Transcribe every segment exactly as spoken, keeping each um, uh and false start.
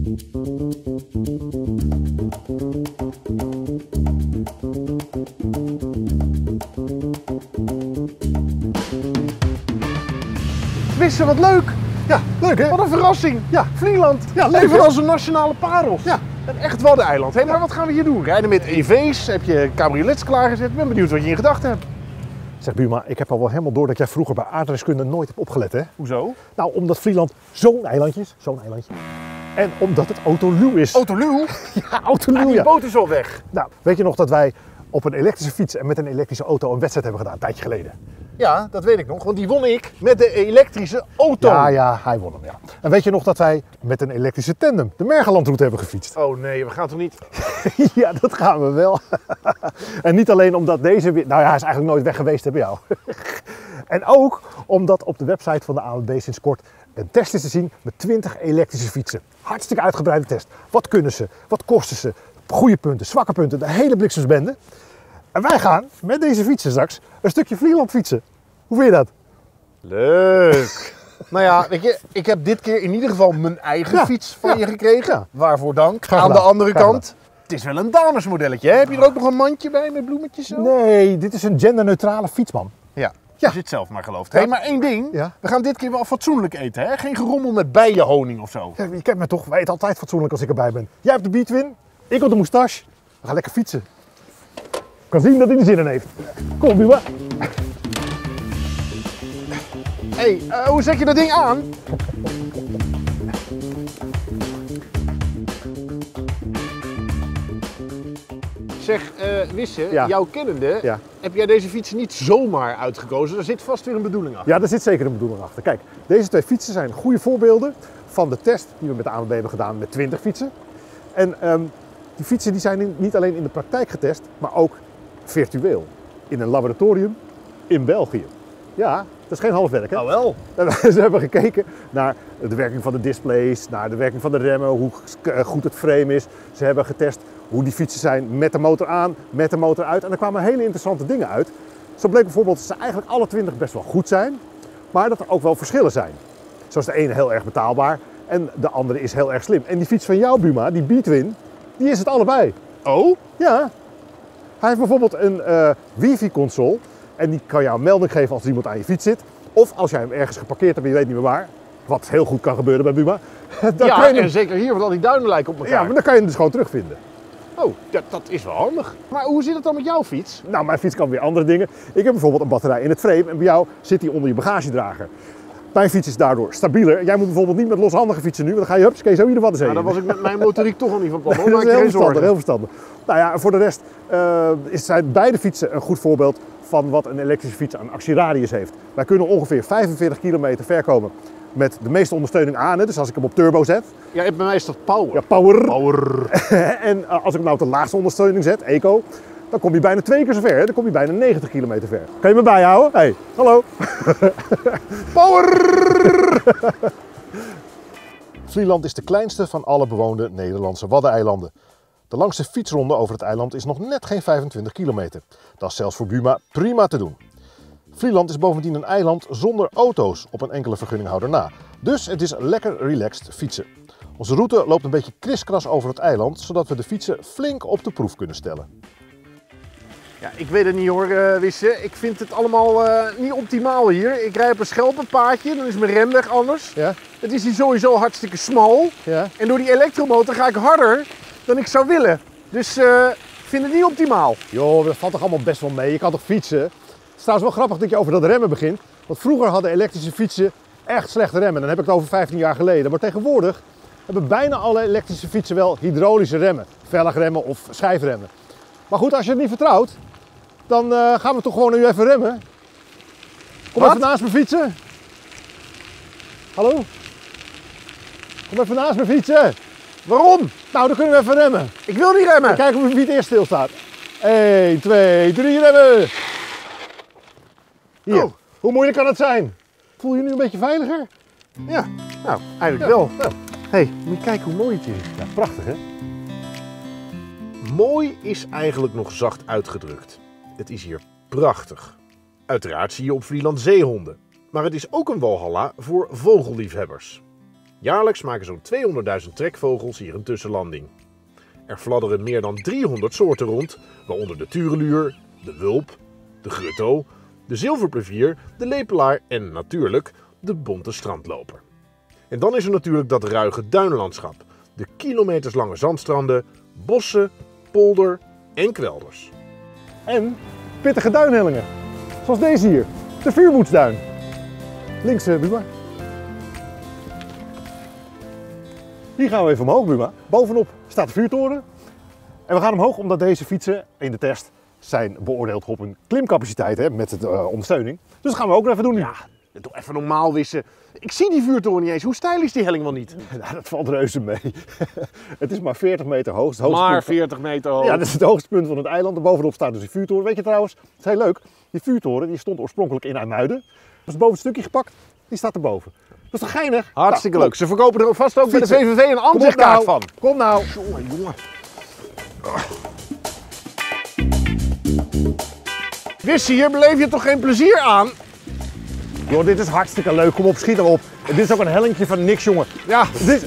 Wisse, wat leuk! Ja, leuk hè? Wat een verrassing! Ja. Vlieland, Ja, leuk, even hè? als een nationale parel. Ja. Een echt waddeneiland. Hé, maar wat gaan we hier doen? Rijden met E V's? Heb je cabriolets klaargezet? Ik ben benieuwd wat je in gedachten hebt. Zeg buurman, ik heb al wel helemaal door dat jij vroeger bij aardrijkskunde nooit hebt opgelet hè? Hoezo? Nou, omdat Vlieland zo'n eilandje is, zo'n eilandje. En omdat het autoluw is. Autoluw? Ja, autoluw Die ja. boot is al weg. Nou, weet je nog dat wij op een elektrische fiets en met een elektrische auto een wedstrijd hebben gedaan, een tijdje geleden? Ja, dat weet ik nog, want die won ik met de elektrische auto. Ja, ja, hij won hem, ja. En weet je nog dat wij met een elektrische tandem de Mergelandroute hebben gefietst? Oh nee, we gaan toch niet... Ja, dat gaan we wel. En niet alleen omdat deze weer... Nou ja, hij is eigenlijk nooit weg geweest hè, bij jou. En ook omdat op de website van de A N W B sinds kort een test is te zien met twintig elektrische fietsen. Hartstikke uitgebreide test. Wat kunnen ze? Wat kosten ze? Goede punten, zwakke punten, de hele bliksemsbende. En wij gaan met deze fietsen straks een stukje Vlieland fietsen. Hoe vind je dat? Leuk. Nou ja, weet je, ik heb dit keer in ieder geval mijn eigen Ja, fiets van ja, je gekregen. ja. Waarvoor dank. Graag Aan de gedaan, andere graag kant, het is wel een damesmodelletje. Hè? Heb je er ook nog een mandje bij met bloemetjes zo? Nee, dit is een genderneutrale fietsman. Ja, Ja. als je het zelf maar gelooft. Ja. Hé, maar één ding. Ja. We gaan dit keer wel fatsoenlijk eten. Hè? Geen gerommel met bijenhoning of zo. Ja, je kent me toch, wij eten altijd fatsoenlijk als ik erbij ben. Jij hebt de B-twin, ik op de moustache. We gaan lekker fietsen. Ik kan zien dat hij er zin in heeft. Kom, buurman. Hé, hey, uh, hoe zet je dat ding aan? Zeg, uh, Wisse, Ja. jouw kennende, Ja. heb jij deze fiets niet zomaar uitgekozen? Er zit vast weer een bedoeling achter. Ja, daar zit zeker een bedoeling achter. Kijk, deze twee fietsen zijn goede voorbeelden van de test die we met de A N W B hebben gedaan met twintig fietsen. En um, die fietsen die zijn in- niet alleen in de praktijk getest, maar ook virtueel. In een laboratorium in België. Ja, dat is geen half werk hè? Nou wel. En ze hebben gekeken naar de werking van de displays, naar de werking van de remmen, hoe goed het frame is. Ze hebben getest hoe die fietsen zijn met de motor aan, met de motor uit. En er kwamen hele interessante dingen uit. Zo bleek bijvoorbeeld dat ze eigenlijk alle twintig best wel goed zijn, maar dat er ook wel verschillen zijn. Zo is de ene heel erg betaalbaar en de andere is heel erg slim. En die fiets van jouw Buma, die B-twin, die is het allebei. Oh? Ja. Hij heeft bijvoorbeeld een uh, wifi-console en die kan jou een melding geven als er iemand aan je fiets zit. Of als jij hem ergens geparkeerd hebt en je weet niet meer waar, wat heel goed kan gebeuren bij Buma. Dan Ja, kan je hem, en zeker hier, want al die duinen lijken op elkaar. ja, maar dan kan je hem dus gewoon terugvinden. Oh, ja, dat is wel handig. Maar hoe zit het dan met jouw fiets? Nou, mijn fiets kan weer andere dingen. Ik heb bijvoorbeeld een batterij in het frame en bij jou zit die onder je bagagedrager. Mijn fiets is daardoor stabieler. Jij moet bijvoorbeeld niet met loshandige fietsen nu, want dan ga je hupsakee zo hier de Waddenzee Nou, in. dan was ik met mijn motoriek toch al niet van plan. Nee, hoor. dat is Maak je heel geen verstandig, zorgen. heel verstandig. Nou ja, voor de rest uh, is- zijn beide fietsen een goed voorbeeld van wat een elektrische fiets aan actieradius heeft. Wij kunnen ongeveer vijfenveertig kilometer ver komen met de meeste ondersteuning aan. Hè. Dus als ik hem op turbo zet, Ja, bij mij is dat power. ja, power. Power. En uh, als ik hem nou op de laagste ondersteuning zet, eco, dan kom je bijna twee keer zo ver. Hè. Dan kom je bijna negentig kilometer ver. Kan je me bijhouden? Hey, hallo. Power! Vlieland is de kleinste van alle bewoonde Nederlandse Waddeneilanden. De langste fietsronde over het eiland is nog net geen vijfentwintig kilometer. Dat is zelfs voor Buma prima te doen. Vlieland is bovendien een eiland zonder auto's op een enkele vergunninghouder na. Dus het is lekker relaxed fietsen. Onze route loopt een beetje kriskras over het eiland, zodat we de fietsen flink op de proef kunnen stellen. Ja, ik weet het niet hoor, uh, Wisse. Ik vind het allemaal uh, niet optimaal hier. Ik rij op een schelpenpaadje, dan is mijn remweg anders. Ja? Het is hier sowieso hartstikke smal. Ja? En door die elektromotor ga ik harder dan ik zou willen. Dus uh, ik vind het niet optimaal. Joh, dat valt toch allemaal best wel mee. Je kan toch fietsen? Het is trouwens wel grappig dat je over dat remmen begint. Want vroeger hadden elektrische fietsen echt slechte remmen. Dan heb ik het over vijftien jaar geleden. Maar tegenwoordig hebben bijna alle elektrische fietsen wel hydraulische remmen. Velgremmen of schijfremmen. Maar goed, als je het niet vertrouwt, dan uh, gaan we toch gewoon nu even remmen. Kom Wat? even naast me fietsen. Hallo? Kom even naast me fietsen. Waarom? Nou, dan kunnen we even remmen. Ik wil niet remmen. Kijken wie het eerst stilstaat. één, twee, drie, remmen! Hier, Oh. hoe moeilijk kan het zijn? Voel je je nu een beetje veiliger? Ja, nou, eigenlijk Ja, wel. ja. Hé, hey, moet je kijken hoe mooi het hier is. Ja, prachtig hè? Mooi is eigenlijk nog zacht uitgedrukt. Het is hier prachtig. Uiteraard zie je op Vlieland zeehonden. Maar het is ook een walhalla voor vogelliefhebbers. Jaarlijks maken zo'n tweehonderdduizend trekvogels hier een tussenlanding. Er fladderen meer dan driehonderd soorten rond, waaronder de tureluur, de wulp, de grutto, de zilverplevier, de lepelaar en natuurlijk de bonte strandloper. En dan is er natuurlijk dat ruige duinlandschap, de kilometerslange zandstranden, bossen, polder en kwelders. En pittige duinhellingen, zoals deze hier, de Vuurwoedsduin. Links, uh, Buma. Hier gaan we even omhoog, Buma. Bovenop staat de vuurtoren. En we gaan omhoog omdat deze fietsen in de test zijn beoordeeld op hun klimcapaciteit, hè, met de uh, ondersteuning. Dus dat gaan we ook even doen nu. Ja, doe even normaal wissen. Ik zie die vuurtoren niet eens. Hoe steil is die helling wel niet? Nou, dat valt reuze mee. Het is maar veertig meter hoog. Het Maar punt... veertig meter hoog. Ja, dat is het hoogste punt van het eiland. En bovenop staat dus die vuurtoren. Weet je trouwens, het is heel leuk. Die vuurtoren die stond oorspronkelijk in IJmuiden. Dat is boven het stukje gepakt. Die staat erboven. Dat is toch geinig? Hartstikke nou, leuk. Ze verkopen er vast ook fietsen. bij de V V V een aanzichtkaart van. Kom nou. Jongen, jongen. Wissie, hier beleef je toch geen plezier aan? Joh, dit is hartstikke leuk. Kom op, schiet erop. En dit is ook een hellingje van niks, jongen. Ja. Dit...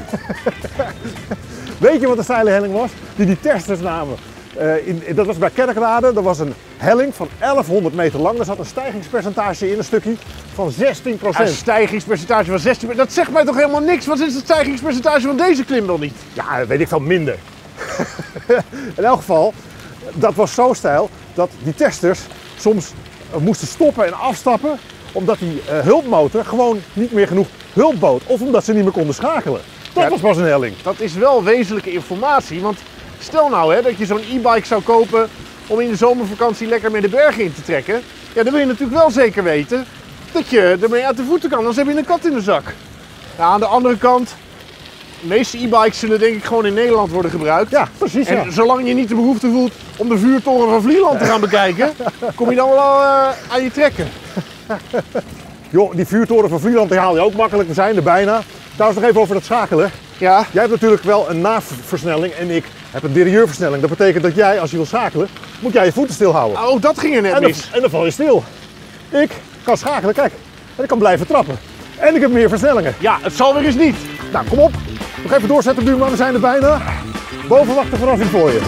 Weet je wat de steile helling was? Die die testers namen. Uh, in, dat was bij Kerkrade. Dat was een helling van elfhonderd meter lang. Daar zat een stijgingspercentage in, een stukje van zestien procent. Een stijgingspercentage van zestien procent. Dat zegt mij toch helemaal niks? Wat is het stijgingspercentage van deze klim dan niet? Ja, dat weet ik veel minder. In elk geval, dat was zo steil dat die testers soms uh, moesten stoppen en afstappen. Omdat die uh, hulpmotor gewoon niet meer genoeg hulp bood. Of omdat ze niet meer konden schakelen. Dat Ja, was pas een helling. Dat is wel wezenlijke informatie. Want stel nou hè, dat je zo'n e-bike zou kopen om in de zomervakantie lekker mee de bergen in te trekken. Ja, dan wil je natuurlijk wel zeker weten dat je ermee uit de voeten kan. Anders heb je een kat in de zak. Ja, aan de andere kant, de meeste e-bikes zullen denk ik gewoon in Nederland worden gebruikt. Ja, precies. En Ja. zolang je niet de behoefte voelt om de vuurtoren van Vlieland te gaan bekijken, kom je dan wel uh, aan je trekken. Joh, die vuurtoren van Vlieland die haal je ook makkelijk. We zijn er bijna. Trouwens nog even over het schakelen. Ja. Jij hebt natuurlijk wel een naversnelling en ik heb een derieurversnelling. Dat betekent dat jij, als je wil schakelen, moet jij je voeten stilhouden. Oh, dat ging er net En dan, mis. en dan val je stil. Ik kan schakelen, kijk. En ik kan blijven trappen. En ik heb meer versnellingen. Ja, het zal weer eens niet. Nou, kom op. Nog even doorzetten, buurman. We zijn er bijna. Boven wacht de verrassing voor je.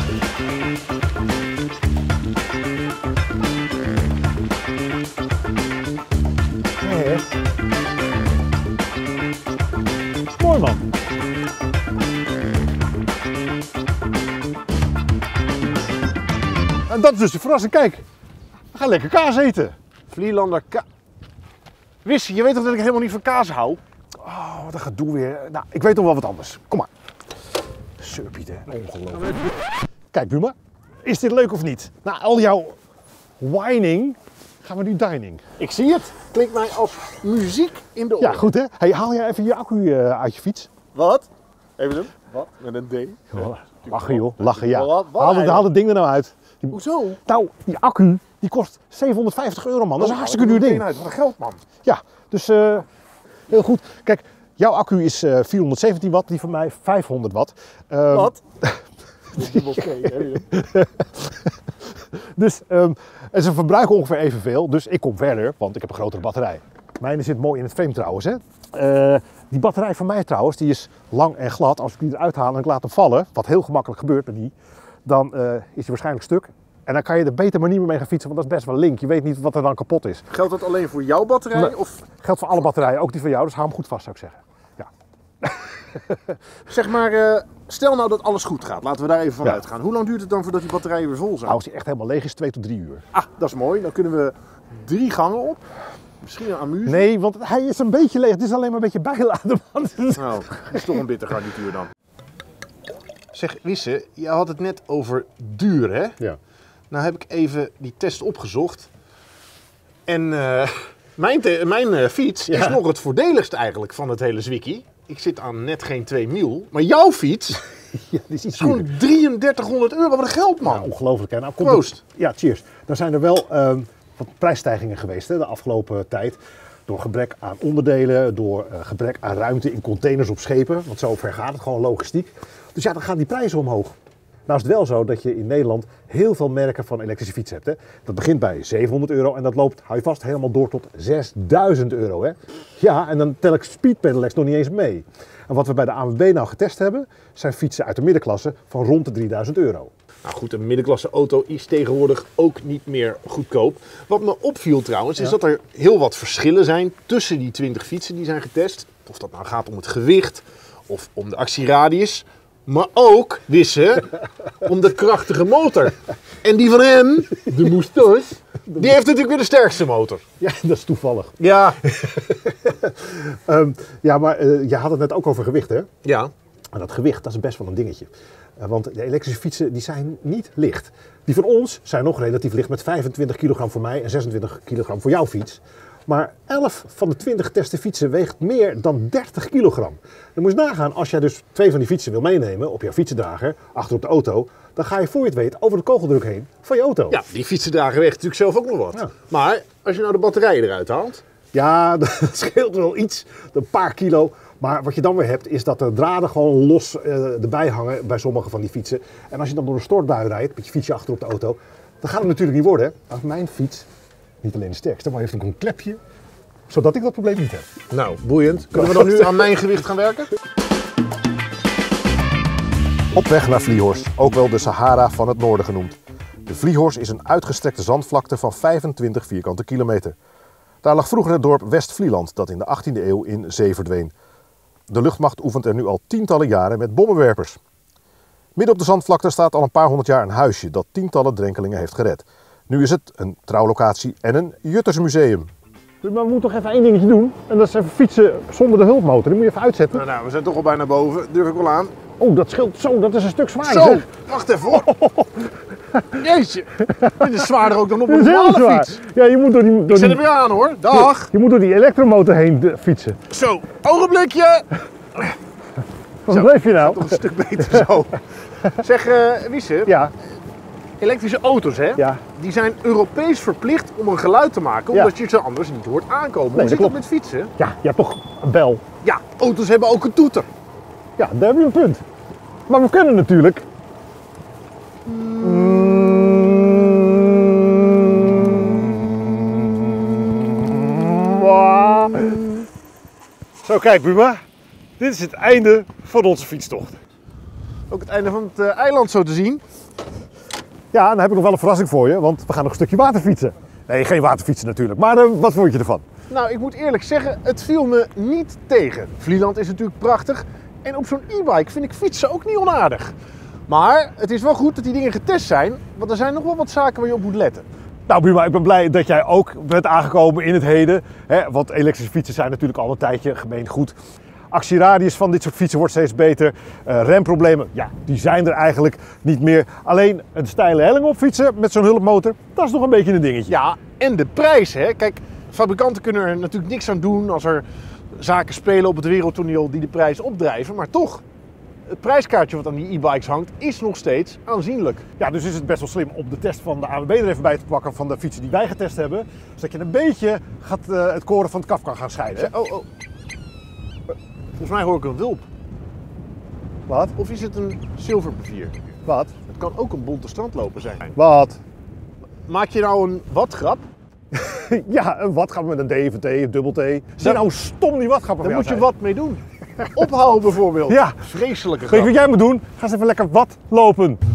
Nee. Mooi man. En dat is dus de verrassing. Kijk, we gaan lekker kaas eten. Vlielander ka... Wissie, je weet toch dat ik helemaal niet van kaas hou? Oh, wat een gedoe weer. Nou, ik weet nog wel wat anders. Kom maar. Surpiet, hè. Ongelooflijk. Kijk, Buma. Is dit leuk of niet? Na al jouw whining gaan we nu dining. Ik zie het. Klinkt mij als muziek in de oren. Ja, goed hè. Hey, haal jij even je accu uh, uit je fiets? Wat? Even doen. Wat? Met een D? Ja, lachen joh. Lachen, ja. Wat? Wat Haal het, haal het ding er nou uit. Die, Hoezo? nou, die accu die kost zevenhonderdvijftig euro man. Dat is een hartstikke duur ding. Uit. Wat een geld man. Ja, dus uh, heel goed. Kijk, jouw accu is uh, vierhonderdzeventien watt, die van mij vijfhonderd watt. Um, Wat? Dus um, en ze verbruiken ongeveer evenveel, dus ik kom verder, want ik heb een grotere batterij. Mijne zit mooi in het frame trouwens. Hè. Uh, die batterij van mij trouwens, die is lang en glad. Als ik die eruit haal en ik laat hem vallen, wat heel gemakkelijk gebeurt met die, dan uh, is hij waarschijnlijk stuk. En dan kan je er beter maar niet meer mee gaan fietsen, want dat is best wel link. Je weet niet wat er dan kapot is. Geldt dat alleen voor jouw batterij? Nee. Of Geldt voor alle batterijen, ook die van jou, dus hou hem goed vast zou ik zeggen. Ja. zeg maar, uh, stel nou dat alles goed gaat. Laten we daar even van Ja. uitgaan. Hoe lang duurt het dan voordat die batterijen weer vol zijn? Nou, als die echt helemaal leeg is, twee tot drie uur. Ah, dat is mooi. Dan kunnen we drie gangen op. Misschien een amuse. Nee, want hij is een beetje leeg. Het is alleen maar een beetje bijladen, man. Nou, dat is toch een bitter garnituur dan. Zeg, Wisse, je had het net over duur, hè? Ja. Nou heb ik even die test opgezocht. En uh, mijn, te- mijn uh, fiets Ja. is nog het voordeligst eigenlijk van het hele zwikkie. Ik zit aan net geen twee mil. Maar jouw fiets Ja, die is iets is gewoon drieëndertighonderd euro. Wat een geld, man. Ja, ongelooflijk hè. Nou, komt Proost. het- Ja, cheers. Er zijn er wel um, wat prijsstijgingen geweest hè, de afgelopen tijd. Door gebrek aan onderdelen, door uh, gebrek aan ruimte in containers op schepen. Want zo ver gaat het gewoon logistiek. Dus ja, dan gaan die prijzen omhoog. Nou is het wel zo dat je in Nederland heel veel merken van elektrische fietsen hebt. Hè? Dat begint bij zevenhonderd euro en dat loopt, hou je vast, helemaal door tot zesduizend euro. Hè? Ja, en dan tel ik Speed Pedelecs nog niet eens mee. En wat we bij de A N W B nou getest hebben, zijn fietsen uit de middenklasse van rond de drieduizend euro. Nou goed, een middenklasse auto is tegenwoordig ook niet meer goedkoop. Wat me opviel trouwens, is Ja. dat er heel wat verschillen zijn tussen die twintig fietsen die zijn getest. Of dat nou gaat om het gewicht of om de actieradius. Maar ook, Wisse, om de krachtige motor. En die van hem, de Moustache, die heeft natuurlijk weer de sterkste motor. Ja, dat is toevallig. Ja. Um, ja, maar uh, je had het net ook over gewicht, hè? Ja. En dat gewicht, dat is best wel een dingetje. Uh, want de elektrische fietsen, die zijn niet licht. Die van ons zijn nog relatief licht met vijfentwintig kilogram voor mij en zesentwintig kilogram voor jouw fiets. Maar elf van de twintig geteste fietsen weegt meer dan dertig kilogram. Dan moet je nagaan, als jij dus twee van die fietsen wil meenemen op jouw fietsendrager, achter op de auto, dan ga je voor je het weet over de kogeldruk heen van je auto. Ja, die fietsendrager weegt natuurlijk zelf ook nog wat. Ja. Maar als je nou de batterijen eruit haalt. Ja, dat scheelt wel iets, een paar kilo. Maar wat je dan weer hebt, is dat de draden gewoon los uh, erbij hangen bij sommige van die fietsen. En als je dan door een stortbui rijdt, met je fietsje achter op de auto, dan gaat het natuurlijk niet worden. Als mijn fiets niet alleen de sterkste, maar heeft ook een klepje, zodat ik dat probleem niet heb. Nou, boeiend. Kunnen we dan nu aan mijn gewicht gaan werken? Op weg naar Vliehorst, ook wel de Sahara van het noorden genoemd. De Vliehorst is een uitgestrekte zandvlakte van vijfentwintig vierkante kilometer. Daar lag vroeger het dorp West-Vlieland, dat in de achttiende eeuw in zee verdween. De luchtmacht oefent er nu al tientallen jaren met bommenwerpers. Midden op de zandvlakte staat al een paar honderd jaar een huisje dat tientallen drenkelingen heeft gered. Nu is het een trouwlocatie en een Juttersmuseum. Maar we moeten toch even één dingetje doen. En dat is even fietsen zonder de hulpmotor. Die moet je even uitzetten. Nou, nou, we zijn toch al bijna boven. Druk ik wel aan. Oh, dat scheelt zo. Dat is een stuk zwaarder. Zo, zeg. wacht even hoor. Jeetje, dit is zwaarder ook dan op Dat een is heel normale zwaar. fiets. Ja, je moet door die, door Ik zet die, hem weer aan hoor. Dag. je moet door die elektromotor heen de- fietsen. Zo, ogenblikje. Wat Zo. bleef je nou? Toch een stuk beter zo. Zeg, uh, Wiese, Ja, elektrische auto's hè, ja. die zijn Europees verplicht om een geluid te maken, Ja. omdat je ze anders niet hoort aankomen. Hoe dat zit dat klopt. met fietsen? Ja, je hebt toch een bel. Ja, auto's hebben ook een toeter. Ja, daar heb je een punt. Maar we kunnen natuurlijk... Zo, kijk Buma. Dit is het einde van onze fietstocht. Ook het einde van het uh, eiland zo te zien. Ja, dan heb ik nog wel een verrassing voor je, want we gaan nog een stukje waterfietsen. Nee, geen waterfietsen natuurlijk, maar uh, wat vond je ervan? Nou, ik moet eerlijk zeggen, het viel me niet tegen. Vlieland is natuurlijk prachtig en op zo'n e-bike vind ik fietsen ook niet onaardig. Maar het is wel goed dat die dingen getest zijn, want er zijn nog wel wat zaken waar je op moet letten. Nou Buma, ik ben blij dat jij ook bent aangekomen in het heden. Hè, want elektrische fietsen zijn natuurlijk al een tijdje gemeen goed. Actieradius van dit soort fietsen wordt steeds beter. Uh, remproblemen, ja, die zijn er eigenlijk niet meer. Alleen een steile helling op fietsen met zo'n hulpmotor, dat is nog een beetje een dingetje. Ja, en de prijs hè. Kijk, fabrikanten kunnen er natuurlijk niks aan doen als er zaken spelen op het wereldtoneel die de prijs opdrijven. Maar toch, het prijskaartje wat aan die e-bikes hangt is nog steeds aanzienlijk. Ja, dus is het best wel slim om de test van de A N W B er even bij te pakken van de fietsen die wij getest hebben. Zodat je een beetje gaat, uh, het koren van het kaf kan gaan scheiden. Hè? Oh, oh. Volgens mij hoor ik een wulp. Wat? Of is het een zilverbevier? Wat? Het kan ook een bonte strandloper zijn. Wat? Maak je nou een wat-grap? Ja, een wat gaat met een D of een T, een dubbel T. Zie je Dan- nou hoe stom die watgrappen Daar van moet jou je zijn? wat mee doen. Ophouden bijvoorbeeld. Ja. Vreselijke Weet je grap. wat jij moet doen? Ga eens even lekker wat lopen.